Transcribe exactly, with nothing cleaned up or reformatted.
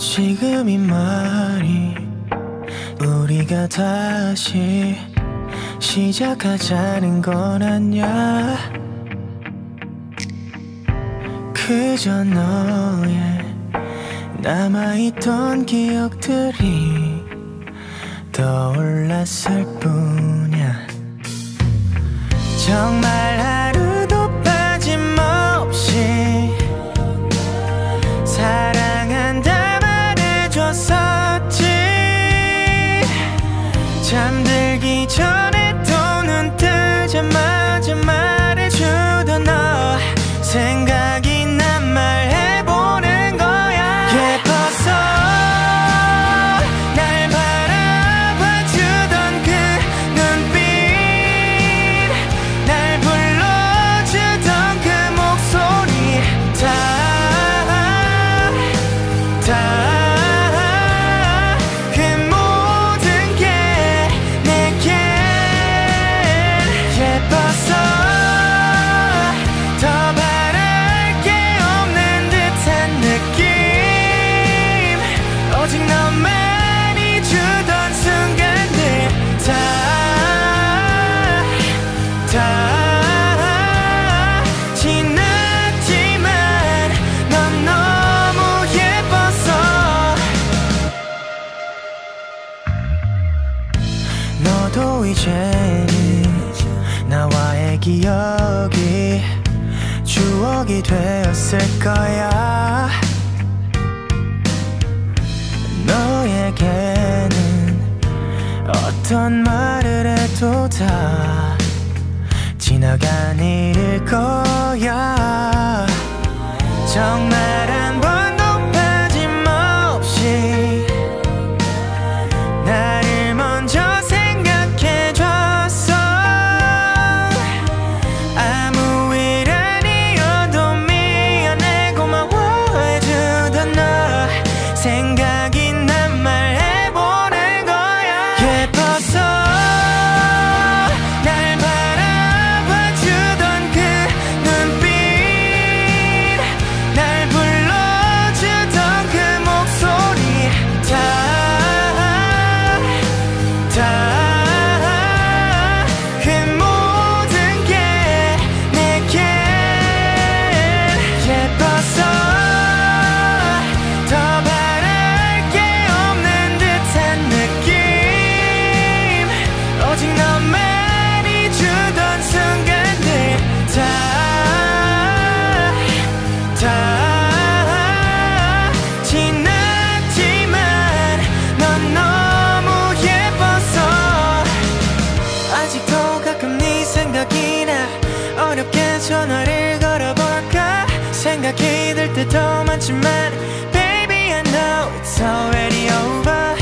지금 이 말이 우리가 다시 시작하자는 건 아냐. 그저 너의 남아있던 기억들이 떠올랐을 뿐이야. 정말 하루도 빠짐없이 사랑한다 말해줬었지. 잠들기 전에 또 눈 뜨자마자 말해주던 너 생각이 난 말해보는 거야. 예뻤어 날 바라봐주던 그 눈빛, 날 불러주던 그 목소리, 다 다 그 모든 게 내겐 예뻤어. 더 바랄 게 없는 듯한 느낌, 오직 너만이 주던 순간들, 다 다 지났지만 넌 너무 예뻤어. 너도 이제는 나와의 기억이 추억이 되었을 거야. 너에게는 어떤 말을 해도 다 지나간 일일 거야. 정말 한 번도 빠짐없이 나를 먼저 생각해줬어. 아무 일 아니어도 미안해 고마워해주던 너 생각이 난 말해보는 거야. 예뻤어 날 바라봐주던 그 눈빛, 날 불러주던 그 목소리, 다 다 그 모든 게 내겐 예뻤어. 더 바랄 게 없는 듯한 느낌, 오직 너만이 주던 순간들, 다 다 지났지만 넌 너무 예뻤어. 아직도 가끔 네 생각이 나. 어렵게 전화를 걸어볼까 생각이 들 때도 많지만 Baby I know it's already over.